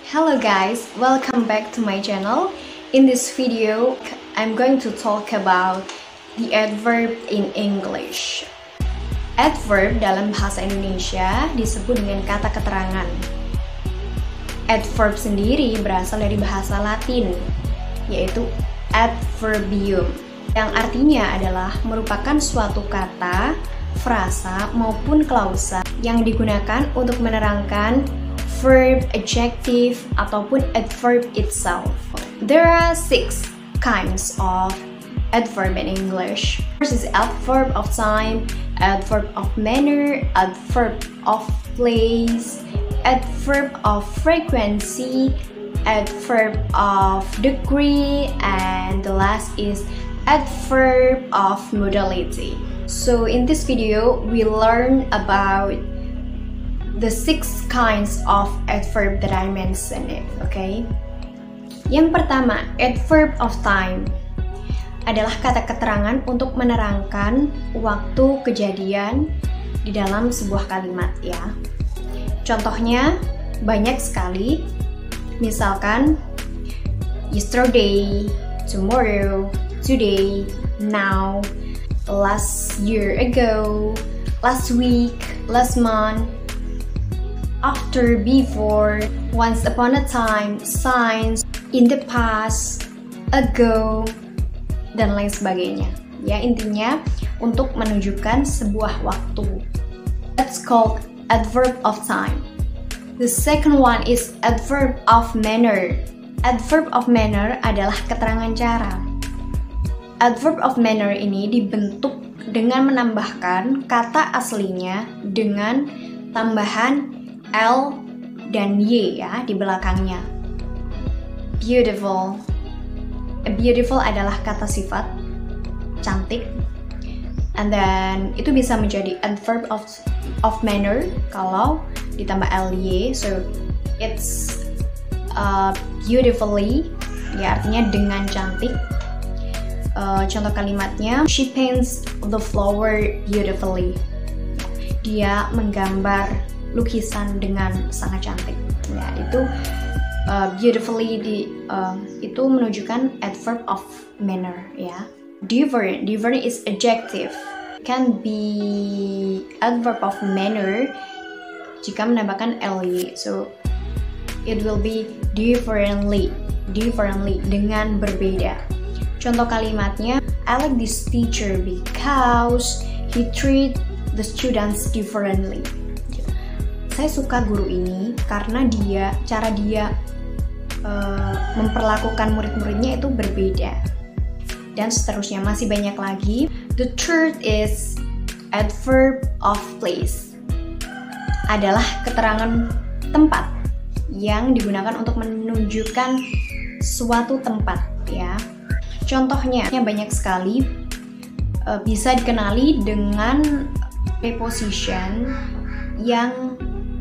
Hello guys, welcome back to my channel. In this video, I'm going to talk about the adverb in English. Adverb dalam bahasa Indonesia disebut dengan kata keterangan. Adverb sendiri berasal dari bahasa Latin, yaitu adverbium, yang artinya adalah merupakan suatu kata, frasa, maupun klausa yang digunakan untuk menerangkan verb, adjective, ataupun adverb itself. There are 6 kinds of adverb in English. First is adverb of time, adverb of manner, adverb of place, adverb of frequency, adverb of degree, and the last is adverb of modality. So in this video, we learn about the 6 kinds of adverb that I mentioned it, okay? Yang pertama, adverb of time adalah kata keterangan untuk menerangkan waktu kejadian di dalam sebuah kalimat, ya. Contohnya banyak sekali, misalkan yesterday, tomorrow, today, now, last year ago, last week, last month, after, before, once upon a time, since, in the past, ago, dan lain sebagainya. Ya, intinya untuk menunjukkan sebuah waktu. That's called adverb of time. The second one is adverb of manner. Adverb of manner adalah keterangan cara. Adverb of manner ini dibentuk dengan menambahkan kata aslinya dengan tambahan L dan Y ya di belakangnya. Beautiful. Beautiful adalah kata sifat cantik, and then itu bisa menjadi adverb of manner kalau ditambah ly, so it's beautifully, ya artinya dengan cantik. Contoh kalimatnya, she paints the flower beautifully. Dia menggambar lukisan dengan sangat cantik. Ya, itu beautifully itu menunjukkan adverb of manner, ya. Different is adjective. Can be adverb of manner jika menambahkan ly. So it will be differently dengan berbeda. Contoh kalimatnya, I like this teacher because he treat the students differently. Saya suka guru ini karena cara dia memperlakukan murid-muridnya itu berbeda. Dan seterusnya, masih banyak lagi. The third is adverb of place. Adalah keterangan tempat yang digunakan untuk menunjukkan suatu tempat, ya. Contohnya banyak sekali, bisa dikenali dengan preposition yang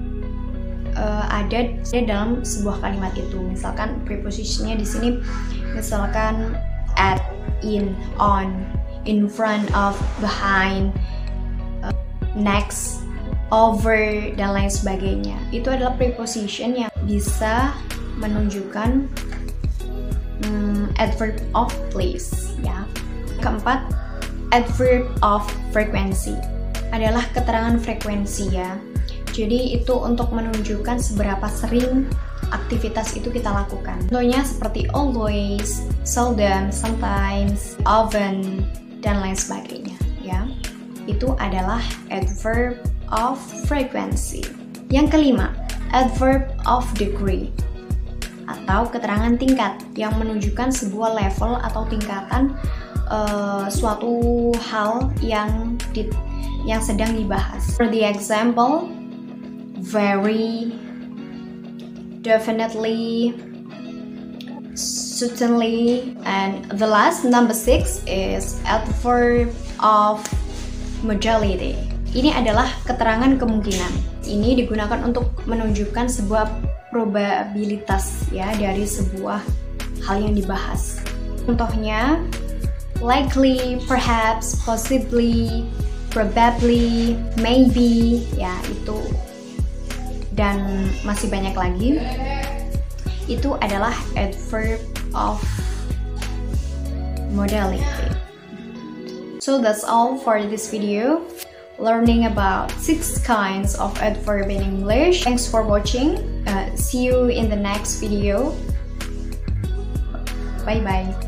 ada dalam sebuah kalimat itu. Misalkan prepositionnya di sini, misalkan at, in, on, in front of, behind, next, over, dan lain sebagainya. Itu adalah preposition yang bisa menunjukkan adverb of place, ya. Keempat, adverb of frequency adalah keterangan frekuensi, ya. Jadi itu untuk menunjukkan seberapa sering aktivitas itu kita lakukan. Contohnya seperti always, seldom, sometimes, often, dan lain sebagainya, ya. Itu adalah adverb of frequency. Yang kelima, adverb of degree atau keterangan tingkat yang menunjukkan sebuah level atau tingkatan suatu hal yang sedang dibahas. For the example, very, definitely, certainly, and the last, number 6, is adverb of modality. Ini adalah keterangan kemungkinan. Ini digunakan untuk menunjukkan sebuah probabilitas, ya, dari sebuah hal yang dibahas. Contohnya, likely, perhaps, possibly, probably, maybe, ya itu. Dan masih banyak lagi. itu adalah adverb of modality. So that's all for this video, learning about 6 kinds of adverb in English. Thanks for watching. See you in the next video. Bye bye.